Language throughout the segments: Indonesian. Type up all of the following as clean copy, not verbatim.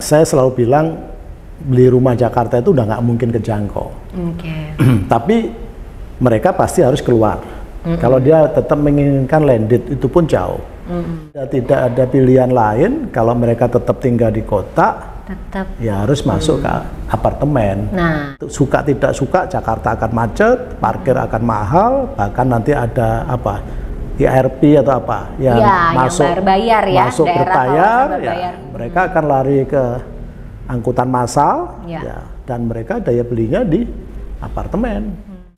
Saya selalu bilang beli rumah Jakarta itu udah nggak mungkin kejangkau. Tapi mereka pasti harus keluar. Kalau dia tetap menginginkan landed itu pun jauh. Tidak ada pilihan lain kalau mereka tetap tinggal di kota. Ya harus masuk ke apartemen. Nah, suka tidak suka Jakarta akan macet, parkir akan mahal, bahkan nanti ada apa IRP atau apa yang masuk yang berbayar ya, masuk berbayar, ya mereka akan lari ke angkutan massal, ya, dan mereka daya belinya di apartemen.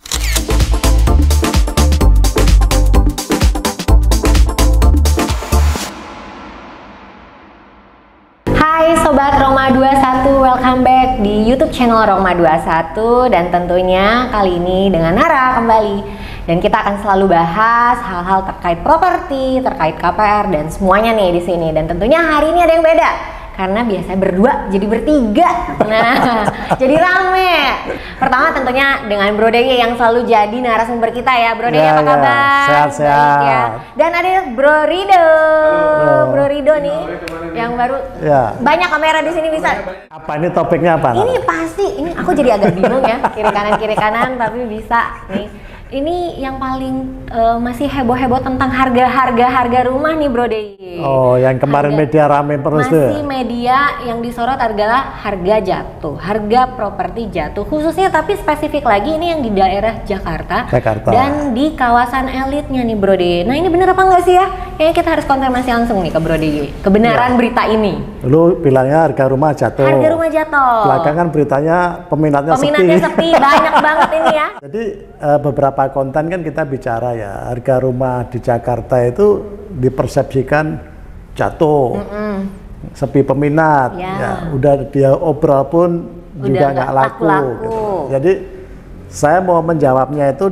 Sobat Roma 21, welcome back di YouTube channel Roma 21 dan tentunya kali ini dengan Nara kembali. Dan kita akan selalu bahas hal-hal terkait properti, terkait KPR dan semuanya nih di sini. Dan tentunya hari ini ada yang beda karena biasanya berdua jadi bertiga. Nah, jadi rame. Pertama tentunya dengan Bro Dey yang selalu jadi narasumber kita ya. Bro Dey apa kabar? Sehat-sehat. Ya. Dan ada Bro Rido. Bro Rido nih yang baru. Banyak kamera di sini bisa. Apa ini topiknya apa? Ini pasti, ini aku jadi agak bingung ya. Kiri kanan tapi bisa nih. Ini yang paling masih heboh-heboh tentang harga rumah nih Bro Dey. Oh, yang kemarin media rame terus tuh. Masih media yang disorot adalah harga jatuh, harga properti jatuh. Khususnya tapi spesifik lagi ini yang di daerah Jakarta. Dan di kawasan elitnya nih Bro Dey. Nah ini bener apa enggak sih ya? Kayaknya kita harus konfirmasi langsung nih ke Bro Dey. Kebenaran berita ini. Lu bilangnya harga rumah jatuh. Harga rumah jatuh. Belakangan beritanya peminatnya sepi. Banyak banget ini ya. Jadi beberapa konten kan kita bicara ya, harga rumah di Jakarta itu dipersepsikan jatuh, sepi peminat, ya udah dia obrol pun udah juga nggak laku. Gitu. Jadi saya mau menjawabnya itu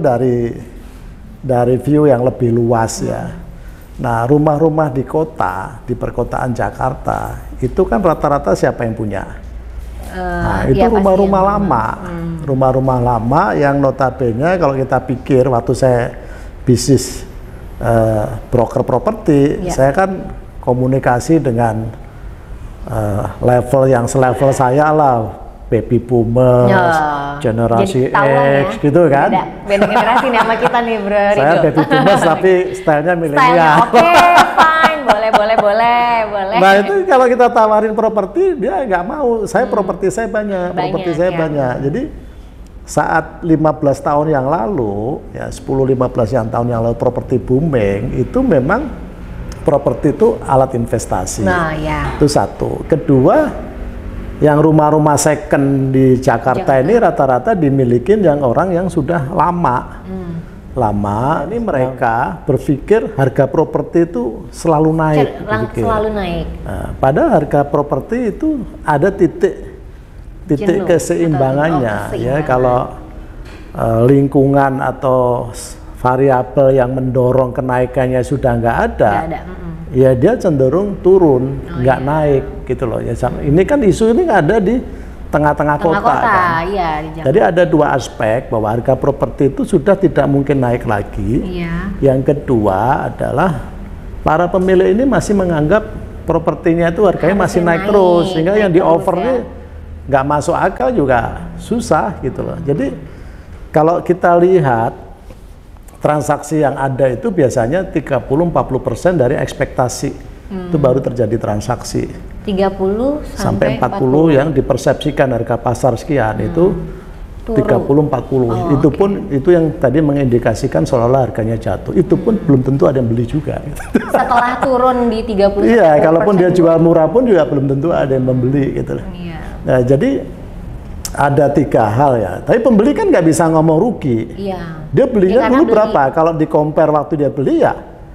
dari view yang lebih luas ya. Nah, rumah-rumah di kota, di perkotaan Jakarta itu kan rata-rata siapa yang punya? Nah, itu rumah-rumah lama. Rumah-rumah lama yang notabene kalau kita pikir waktu saya bisnis broker properti, saya kan komunikasi dengan level yang selevel saya lah, baby boomers, generasi X gitu kan. Beda generasi nih sama kita nih Bro Rido. Saya baby boomers tapi stylenya milenial. Oke, fine, boleh. Nah itu kalau kita tawarin properti dia nggak mau. Saya properti saya banyak. Jadi saat 15 tahun yang lalu, ya 10-15 tahun yang lalu properti booming, itu memang properti itu alat investasi. Itu satu. Kedua, yang rumah-rumah second di Jakarta ini rata-rata dimiliki yang orang yang sudah lama. Ini mereka berpikir harga properti itu selalu naik. Nah, padahal harga properti itu ada titik keseimbangannya. Ya kalau lingkungan atau variabel yang mendorong kenaikannya sudah nggak ada, ya dia cenderung turun, nggak naik gitu loh. Ya, ini kan isu ini ada di tengah-tengah kota kan. Jadi ada dua aspek bahwa harga properti itu sudah tidak mungkin naik lagi. Yang kedua adalah para pemilik ini masih menganggap propertinya itu harganya masih naik terus, sehingga yang di offer ini nggak masuk akal juga susah gitu loh. Jadi kalau kita lihat transaksi yang ada itu biasanya 30-40% dari ekspektasi. Itu baru terjadi transaksi. 30 sampai 40 yang dipersepsikan harga pasar sekian itu 30-40. Itu pun itu yang tadi mengindikasikan seolah-olah harganya jatuh. Itu pun belum tentu ada yang beli juga. Setelah turun di 30. Iya, kalaupun dia jual murah pun juga belum tentu ada yang membeli gitu. Nah, jadi ada tiga hal ya. Tapi pembeli kan nggak bisa ngomong rugi. Dia belinya dulu berapa? Kalau di compare waktu dia beli ya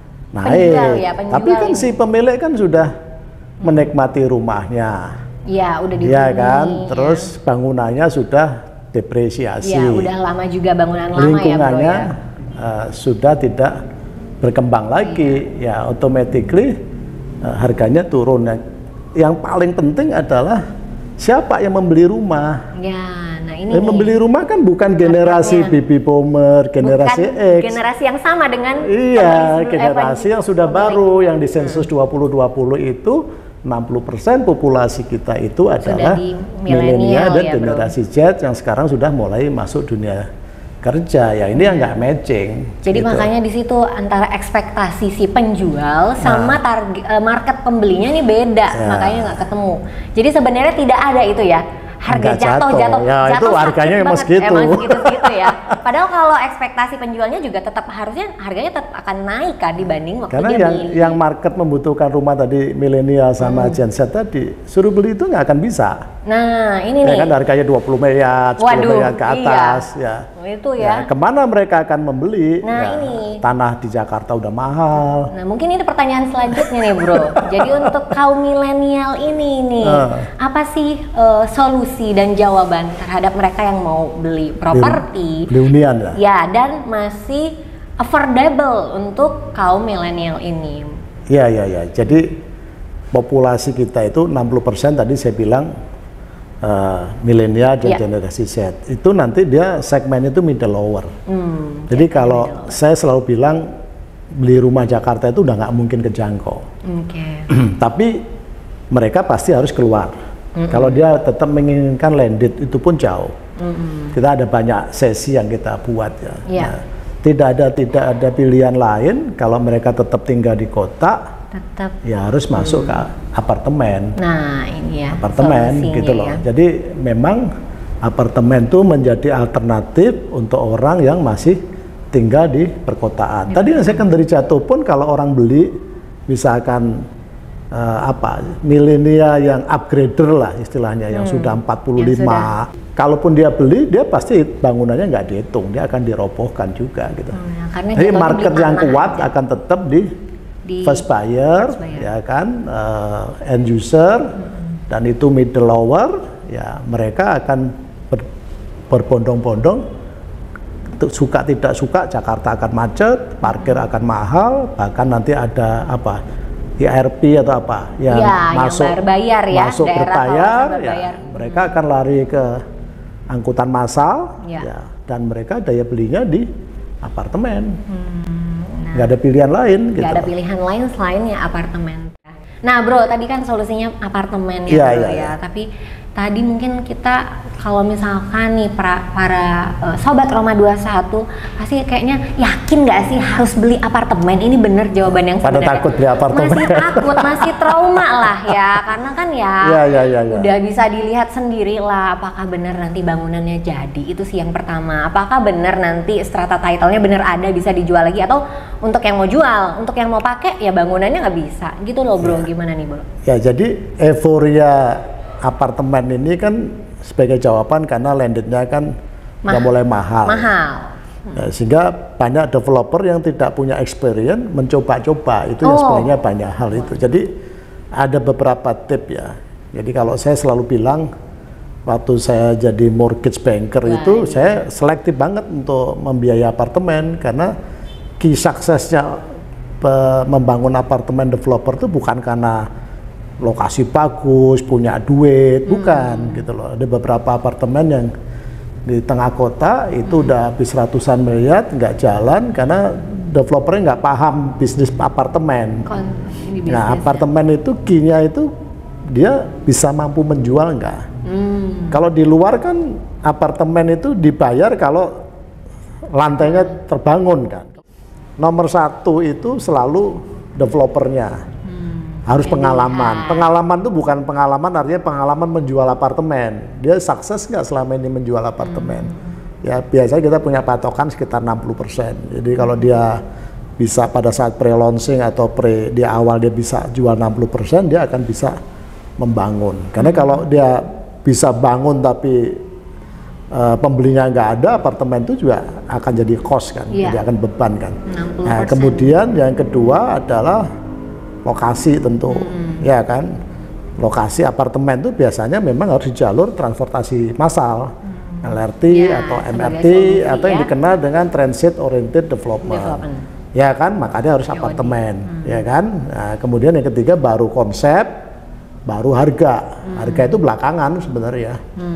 naik. Tapi kan si pemilik kan sudah menikmati rumahnya. Udah dibeli. Kan? Terus bangunannya sudah depresiasi. Udah lama juga bangunan lama. Lingkungannya sudah tidak berkembang lagi. Ya, automatically harganya turun. Yang paling penting adalah siapa yang membeli rumah. Yang membeli rumah kan bukan generasi baby boomer, generasi X. Generasi yang sama dengan generasi yang sudah baru, yang di sensus 2020 itu 60% populasi kita itu adalah milenial dan ya, generasi Z yang sekarang sudah mulai masuk dunia kerja. Ya ini yang nggak matching. Jadi gitu. makanya di situ antara ekspektasi si penjual sama target market pembelinya nih beda, makanya nggak ketemu. Jadi sebenarnya tidak ada itu ya. Harga jatuh ya, itu harganya emang segitu. Emang segitu ya. Padahal kalau ekspektasi penjualnya juga tetap harusnya harganya tetap akan naik kan dibanding waktu karena dia beli. yang market membutuhkan rumah tadi milenial sama Gen Z tadi, suruh beli itu nggak akan bisa. Nah ini nih. Kan harganya 20 miliar, 10 miliar ke atas. Iya. Itu ya. Kemana mereka akan membeli? Nah ini. Tanah di Jakarta udah mahal. Nah mungkin ini pertanyaan selanjutnya nih bro. Jadi untuk kaum milenial ini nih, apa sih solusi dan jawaban terhadap mereka yang mau beli properti? Beli hunian lah. Ya, dan masih affordable untuk kaum milenial ini. Iya. Jadi populasi kita itu 60% tadi saya bilang milenial dan generasi Z. Itu nanti dia segmen itu middle lower. Jadi kalau saya selalu bilang beli rumah Jakarta itu udah nggak mungkin kejangkau. Tapi mereka pasti harus keluar. Kalau dia tetap menginginkan landed itu pun jauh. Kita ada banyak sesi yang kita buat ya. Nah, tidak ada pilihan lain kalau mereka tetap tinggal di kota. Ya harus masuk ke apartemen. Nah ini ya apartemen gitu loh. Ya. Jadi memang apartemen itu menjadi alternatif untuk orang yang masih tinggal di perkotaan. Tadi yang secondary jatuh pun kalau orang beli misalkan milenial yang upgrader lah istilahnya yang sudah 45. Kalaupun dia beli, dia pasti bangunannya nggak dihitung, dia akan dirobohkan juga gitu. Jadi market yang kuat akan tetap di first buyer, ya kan, end user, dan itu middle lower, ya mereka akan berbondong-bondong. Suka tidak suka, Jakarta akan macet, parkir akan mahal, bahkan nanti ada IRP atau apa yang masuk yang berbayar ya, masuk berbayar, ya mereka akan lari ke angkutan massal, ya, dan mereka daya belinya di apartemen. Nggak ada pilihan lain gitu. Nggak ada pilihan lain selain ya apartemen. Nah bro, tadi kan solusinya apartemen ya bro ya. Tapi tadi mungkin kita kalau misalkan nih para sobat Roma 21 pasti kayaknya yakin nggak sih harus beli apartemen? Ini bener jawaban yang sebenarnya. Pada takut beli apartemen. Masih takut, masih trauma lah ya. Karena kan ya. Udah bisa dilihat sendiri lah apakah bener nanti bangunannya jadi. Itu sih yang pertama. Apakah bener nanti strata title-nya bener ada bisa dijual lagi, atau untuk yang mau jual, untuk yang mau pakai ya bangunannya nggak bisa. Gitu loh bro, gimana nih bro? Ya jadi euforia apartemen ini kan sebagai jawaban karena landednya kan udah mulai mahal. Nah, sehingga banyak developer yang tidak punya experience mencoba-coba itu yang sebenarnya banyak hal itu. Jadi ada beberapa tip ya. Jadi kalau saya selalu bilang waktu saya jadi mortgage banker itu saya selektif banget untuk membiayai apartemen karena key suksesnya membangun apartemen developer itu bukan karena lokasi bagus, punya duit, bukan gitu loh. Ada beberapa apartemen yang di tengah kota itu udah habis ratusan miliar nggak jalan karena developernya nggak paham bisnis apartemen. Nah apartemen itu key-nya itu dia bisa mampu menjual nggak? Kalau di luar kan apartemen itu dibayar kalau lantainya terbangun kan. Nomor satu itu selalu developernya. Harus pengalaman. Pengalaman itu bukan pengalaman artinya pengalaman menjual apartemen. Dia sukses nggak selama ini menjual apartemen? Ya biasanya kita punya patokan sekitar 60%. Jadi kalau dia bisa pada saat pre-launching atau di awal dia bisa jual 60%, dia akan bisa membangun. Karena kalau dia bisa bangun tapi pembelinya nggak ada, apartemen itu juga akan jadi cost kan, jadi akan beban kan. Nah kemudian yang kedua adalah lokasi tentu, ya kan. Lokasi apartemen itu biasanya memang harus di jalur transportasi massal, LRT atau MRT atau yang dikenal dengan transit oriented development. Ya kan, makanya harus apartemen, ya kan. Nah, kemudian yang ketiga baru konsep, baru harga. Harga itu belakangan sebenarnya.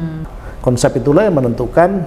Konsep itulah yang menentukan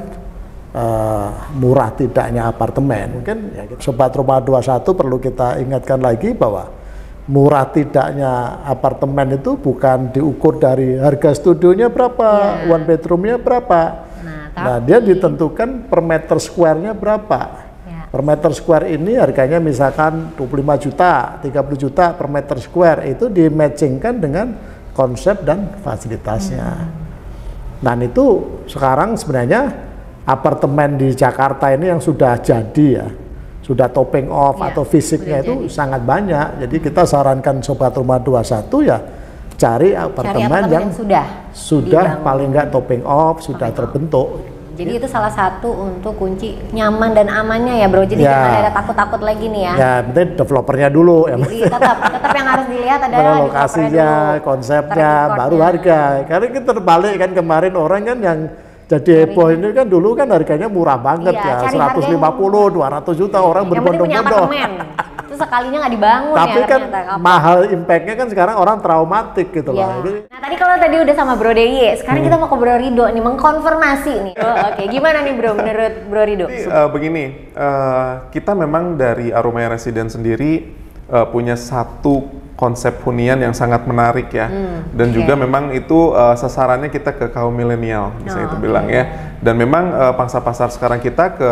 murah tidaknya apartemen. Mungkin ya, Sobat Roma 21 perlu kita ingatkan lagi bahwa murah tidaknya apartemen itu bukan diukur dari harga studionya berapa, one bedroomnya berapa. Nah, dia ditentukan per meter square-nya berapa. Per meter square ini harganya misalkan 25 juta, 30 juta per meter square, itu di-matchingkan dengan konsep dan fasilitasnya. Dan itu sekarang sebenarnya apartemen di Jakarta ini yang sudah jadi ya, sudah topping off atau fisiknya itu sangat banyak. Jadi kita sarankan Sobat Rumah 21 ya cari apartemen yang sudah paling nggak topping off, sudah terbentuk. Jadi itu salah satu untuk kunci nyaman dan amannya ya bro. Jadi jangan ada takut-takut lagi nih ya. Ya, penting developernya dulu. Tetap yang harus dilihat adalah lokasinya, konsepnya, baru harga. Karena kita terbalik kan kemarin orang kan yang jadi heboh ini kan dulu kan harganya murah banget ya, 150, 200 juta orang berbondong-bondong. Terus sekalinya nggak dibangun. Tapi kan mahal impactnya kan sekarang orang traumatik gitu loh. Nah tadi kalau tadi udah sama Bro Deyi, sekarang kita mau ke Bro Rido nih, mengkonfirmasi nih. Oke, gimana nih Bro menurut Bro Rido? Begini, kita memang dari Aromaya Residence sendiri punya satu konsep hunian yang sangat menarik ya, dan juga memang itu sasarannya kita ke kaum milenial, bisa itu bilang ya. Dan memang pangsa pasar sekarang kita ke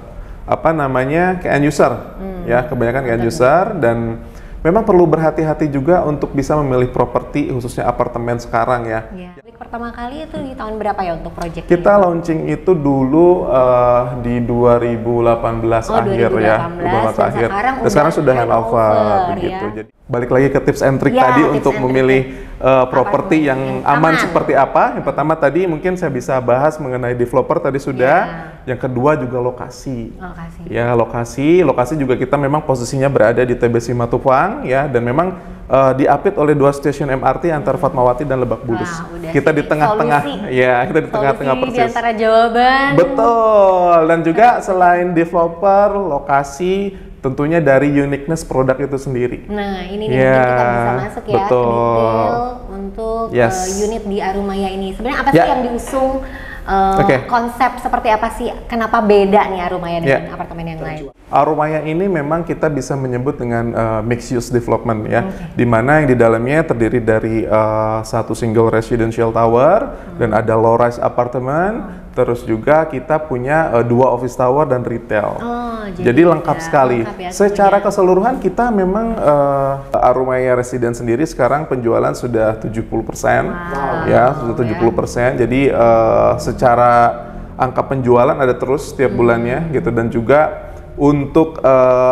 ke end user, ya kebanyakan ke end user, dan memang perlu berhati-hati juga untuk bisa memilih properti khususnya apartemen sekarang ya. Pertama kali itu di tahun berapa ya untuk proyek kita launching itu dulu di 2018 akhir ya, 2018 akhir. Dan sekarang sudah handover begitu. Ya. Jadi balik lagi ke tips and trick tadi untuk memilih properti yang aman seperti apa. Yang pertama tadi mungkin saya bisa bahas mengenai developer tadi sudah. Yang kedua juga lokasi. Ya, lokasi juga kita memang posisinya berada di TBC Matupang ya, dan memang diapit oleh 2 stasiun MRT antara Fatmawati dan Lebak Bulus. Kita di tengah-tengah, ya kita di tengah-tengah persis. Di antara Jawaban. Betul. Dan juga selain developer, lokasi, tentunya dari uniqueness produk itu sendiri. Nah ini nih mungkin kita bisa masuk ya ke detail untuk unit di Aromaya ini. Sebenarnya apa sih yang diusung? Konsep seperti apa sih? Kenapa beda nih Aromaya dengan apartemen yang lain? Aromaya ini memang kita bisa menyebut dengan mixed use development ya, di mana yang di dalamnya terdiri dari satu single residential tower dan ada low rise apartemen, terus juga kita punya 2 office tower dan retail. Jadi lengkap sekali. Secara keseluruhan kita memang Aromaya Residence sendiri sekarang penjualan sudah 70%, ya sudah 70%. Jadi secara angka penjualan ada terus setiap bulannya gitu, dan juga untuk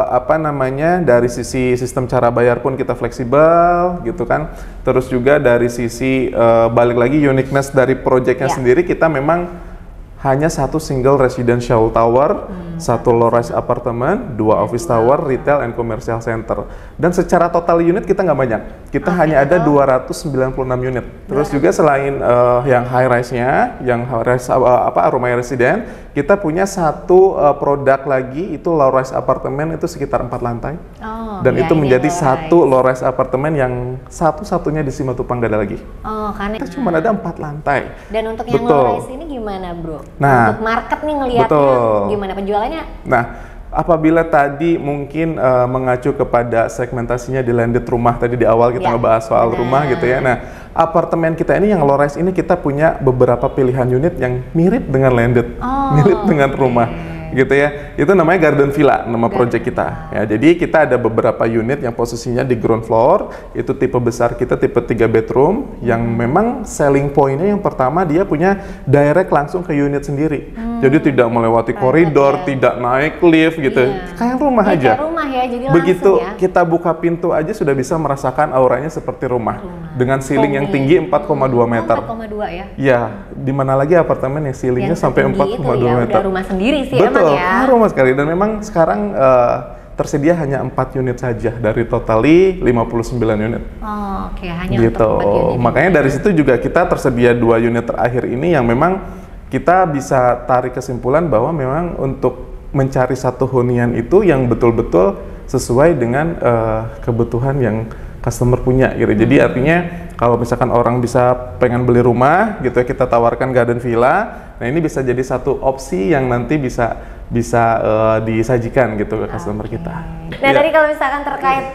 dari sisi sistem cara bayar pun kita fleksibel gitu kan. Terus juga dari sisi balik lagi uniqueness dari proyeknya sendiri, kita memang hanya satu single residential tower, satu low rise apartemen, 2 office tower, retail and commercial center. Dan secara total unit kita nggak banyak, kita hanya ada 296 unit. Terus juga selain yang high rise-nya, yang high rise Aromaya Residence, kita punya satu produk lagi, itu low rise apartemen, itu sekitar 4 lantai. Dan itu menjadi satu low rise apartemen yang satu-satunya di Simatupang nggak ada lagi. Karena kita cuma ada 4 lantai. Dan untuk yang low rise ini gimana bro? Untuk market nih ngelihatnya gimana penjualannya? Nah, apabila tadi mungkin mengacu kepada segmentasinya di landed rumah, tadi di awal kita ngebahas soal rumah gitu ya. Nah, apartemen kita ini yang low rise ini kita punya beberapa pilihan unit yang mirip dengan landed, mirip dengan rumah gitu ya. Itu namanya Garden Villa, nama project kita ya. Jadi kita ada beberapa unit yang posisinya di ground floor, itu tipe besar kita tipe 3 bedroom yang memang selling pointnya yang pertama dia punya direct langsung ke unit sendiri. Jadi tidak melewati koridor, tidak naik lift gitu. Kayak rumah aja. Kayak rumah ya, jadi begitu langsung kita buka pintu aja sudah bisa merasakan auranya seperti rumah. Dengan ceiling yang tinggi 4,2 meter. 4,2 ya? Ya, di mana lagi apartemen yang ceilingnya sampai 4,2 meter. Udah rumah sendiri sih. Betul, ya? rumah sekali. Dan memang sekarang tersedia hanya 4 unit saja dari totali 59 unit. Hanya gitu. Untuk 4 unit. Makanya dari situ juga kita tersedia 2 unit terakhir ini yang memang kita bisa tarik kesimpulan bahwa memang untuk mencari satu hunian itu yang betul-betul sesuai dengan kebutuhan yang customer punya gitu. Jadi artinya kalau misalkan orang bisa pengen beli rumah gitu, kita tawarkan Garden Villa. Nah ini bisa jadi satu opsi yang nanti bisa disajikan gitu ke customer kita. Nah tadi kalau misalkan terkait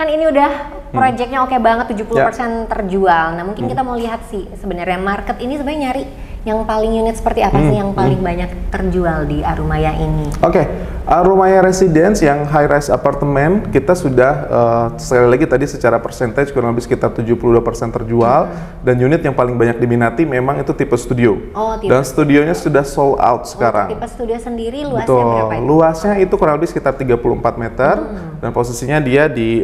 kan ini udah proyeknya oke banget 70% terjual. Nah mungkin kita mau lihat sih sebenarnya market ini sebenarnya nyari yang paling unit seperti apa sih yang paling banyak terjual di Arumaya ini? Oke, Arumaya Residence yang high rise apartemen kita sudah sekali lagi tadi secara percentage kurang lebih sekitar 72% terjual dan unit yang paling banyak diminati memang itu tipe studio. Oh, tipe dan studionya sudah sold out sekarang. Tipe studio sendiri luasnya Betul. berapa itu? Luasnya itu kurang lebih sekitar 34 meter dan posisinya dia di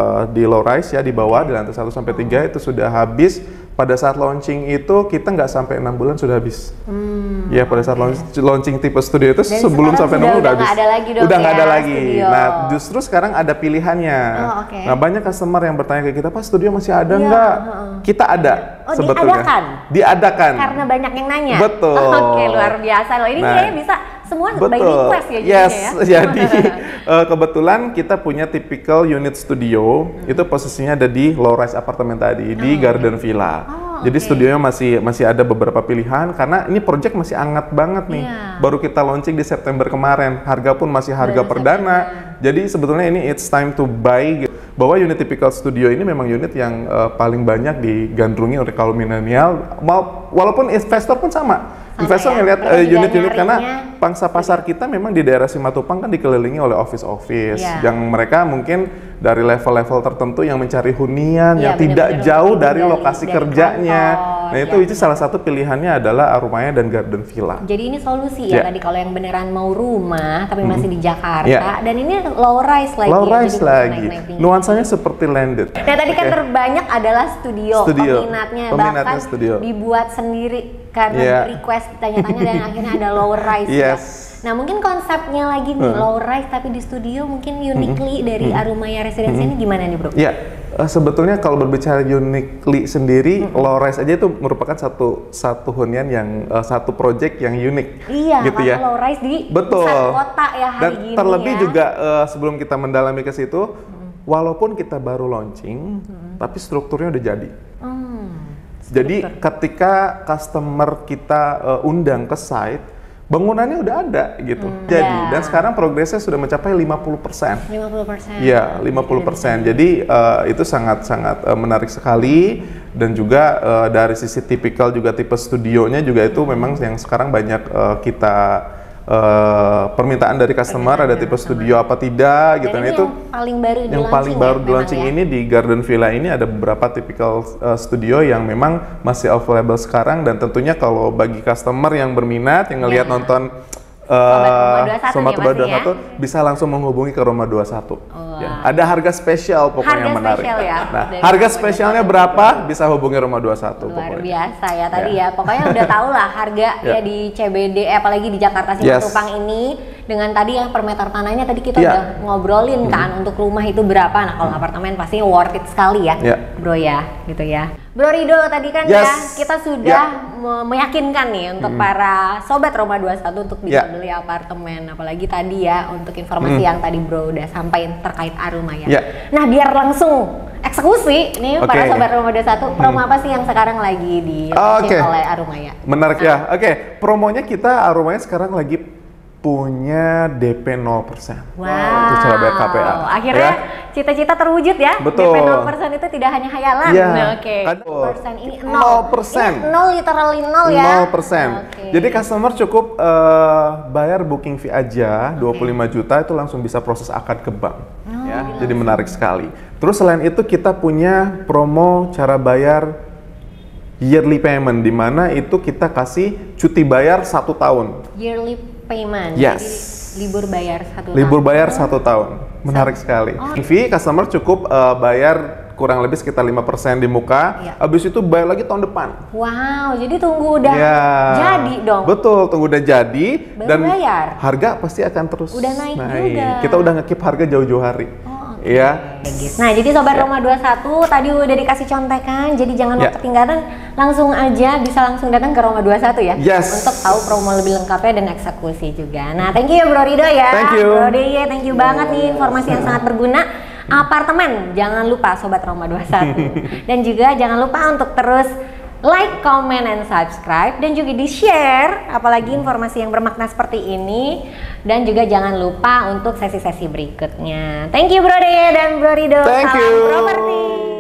low rise ya, di bawah di lantai 1 sampai 3 itu sudah habis. Pada saat launching itu kita nggak sampai 6 bulan sudah habis. Ya pada saat launching tipe studio itu dan sebelum sampai 6 bulan udah habis. Udah nggak ada lagi Studio. Nah justru sekarang ada pilihannya. Nah banyak customer yang bertanya ke kita, Pak studio masih ada nggak? Kita ada sebetulnya. Diadakan. Karena banyak yang nanya. Betul. Oke, luar biasa loh. Ini kayaknya bisa semua by request ya. Yes, ya. Jadi kebetulan kita punya typical unit studio itu posisinya ada di low rise apartemen tadi di Garden Villa. Jadi studionya masih ada beberapa pilihan karena ini project masih hangat banget nih. Baru kita launching di September kemarin. Harga pun masih harga perdana. Jadi sebetulnya ini it's time to buy. Bahwa unit typical studio ini memang unit yang paling banyak digandrungi oleh kaum milenial. Walaupun investor pun sama. Investor ngelihat unit-unit karena pangsa pasar kita memang di daerah Simatupang kan dikelilingi oleh office-office yang mereka mungkin dari level-level tertentu yang mencari hunian yang tidak jauh dari lokasi kerjanya. Nah itu salah satu pilihannya adalah Arumaya dan Garden Villa. Jadi ini solusi ya tadi kalau yang beneran mau rumah tapi masih di Jakarta dan ini low rise lagi. Low rise lagi. Nuansanya seperti landed. Nah tadi kan terbanyak adalah studio. Peminatnya bahkan studio. Dibuat sendiri karena request tanya-tanya dan akhirnya ada low rise. Nah mungkin konsepnya lagi nih low rise tapi di studio mungkin uniquely dari Arumaya Residence ini gimana nih bro? Sebetulnya kalau berbicara uniquely sendiri, low rise aja itu merupakan satu hunian yang satu project yang unik. Gitu ya. Low rise di pusat kota ya hari dan gini terlebih juga sebelum kita mendalami ke situ, walaupun kita baru launching, tapi strukturnya udah jadi. Jadi ketika customer kita undang ke site, bangunannya udah ada gitu. Jadi dan sekarang progresnya sudah mencapai 50%. 50%. Iya, 50%. Jadi itu sangat-sangat menarik sekali dan juga dari sisi tipikal juga tipe studionya juga itu memang yang sekarang banyak kita permintaan dari customer ada tipe studio apa tidak gitu. Dan itu yang paling baru di launching ini di Garden Villa ini ada beberapa tipikal studio yang memang masih available sekarang dan tentunya kalau bagi customer yang berminat yang ngelihat nonton Sobat Rumah 21 bisa langsung menghubungi ke Rumah 21. Ada harga spesial pokoknya yang menarik. Nah, harga spesialnya berapa bisa hubungi Rumah 21. Luar biasa ya tadi ya. Pokoknya udah tau lah harga ya di CBD apalagi di Jakarta Simatupang ini dengan tadi yang per meter tanahnya tadi kita udah ngobrolin kan untuk rumah itu berapa. Nah kalau apartemen pastinya worth it sekali ya bro ya gitu ya. Bro Rido tadi kan ya kita sudah meyakinkan nih untuk para sobat Roma 21 untuk bisa beli apartemen apalagi tadi ya untuk informasi yang tadi bro udah sampaikan terkait Arumaya. Nah biar langsung eksekusi nih para sobat Roma 21 promo apa sih yang sekarang lagi di oleh Arumaya? Menarik ya. Promonya kita Arumaya sekarang lagi punya DP 0%. Wow. Untuk cara bayar KPA. Akhirnya cita-cita terwujud ya. Betul. DP 0% itu tidak hanya hayalan. Oke. 0% ini 0%. Ini 0 literally 0 ya. 0%. Jadi customer cukup bayar booking fee aja 25 juta itu langsung bisa proses akad ke bank. Jadi menarik sekali. Terus selain itu kita punya promo cara bayar yearly payment di mana itu kita kasih cuti bayar 1 tahun. Yearly payment. Yes. Jadi libur bayar 1 tahun. Libur bayar 1 tahun. Menarik sekali. Fee customer cukup bayar kurang lebih sekitar 5% di muka. Habis itu bayar lagi tahun depan. Wow, jadi tunggu udah jadi dong. Betul, tunggu udah jadi dan bayar. Harga pasti akan terus udah naik juga. Kita udah nge-keep harga jauh-jauh hari. Nah, jadi Sobat Roma 21 tadi udah dikasih contekan, jadi jangan mau ketinggalan, langsung aja bisa langsung datang ke Roma 21 ya. Untuk tahu promo lebih lengkapnya dan eksekusi juga. Nah, thank you ya Bro Rido ya. Thank you. Bro Deye, thank you banget nih informasi yang sangat berguna. Apartemen, jangan lupa Sobat Roma 21. Dan juga jangan lupa untuk terus like, comment, and subscribe, dan juga di-share apalagi informasi yang bermakna seperti ini. Dan juga jangan lupa untuk sesi-sesi berikutnya. Thank you Bro Deye dan Bro Rido. Thank Salam you. properti.